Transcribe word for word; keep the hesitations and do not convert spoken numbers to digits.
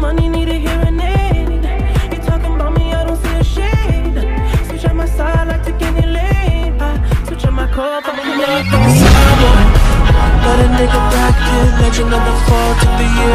money, need a hearing aid. You talking about me, I don't see a shade. Switch on my side, like to get in lane. I switch on my car, I'm a nigga. Let a nigga back in, let you know